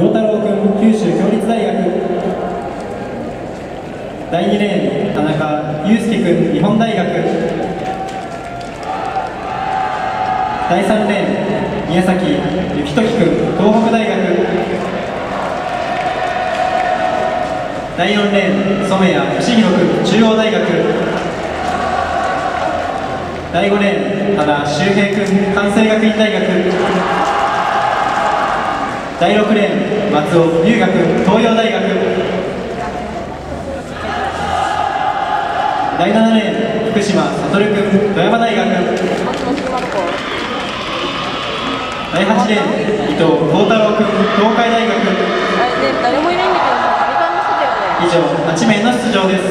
陽太郎君、九州共立大学。第2レーン、田中祐介君、日本大学。第3レーン、宮崎幸時君、東北大学。第4レーン、染谷義弘君、中央大学。第5レーン、多田修平君、関西学院大学。第6レーン、松尾龍我君、東洋大学。第7レーン、福島悟君、富山大学。第8レーン、伊藤幸太郎君、東海大学。 誰もいないんだけどさ、誰かの人だよね。 以上、8名の出場です。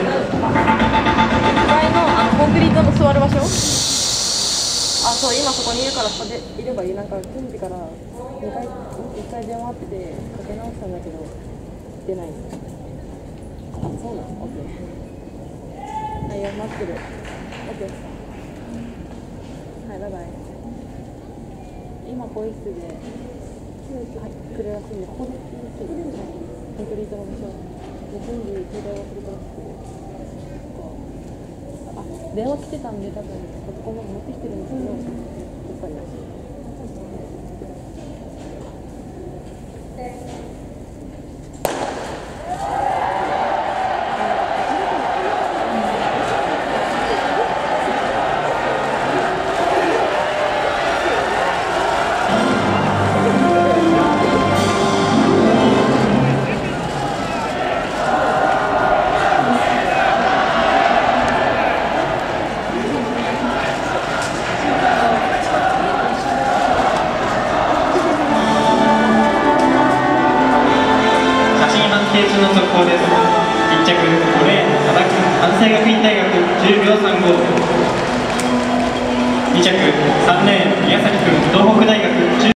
前のコンクリートの座る場所。そう、今そこにいるから、そこでいればいい。なんか、準備から1回電話あって、かけ直したんだけど、出ない。そうなの？オッケー。いや、待ってる。オッケー。はい、バイバイ。今、更衣室で、来るらしいんで、ここで、コンクリートの場所。準備、携帯をするからって。電話来てたんで、多分パソコンも持ってきてるんですけど、やっぱり。 中の速報です。1着5レーン、多田君、関西学院大学10秒35。2着3レーン、宮崎君、東北大学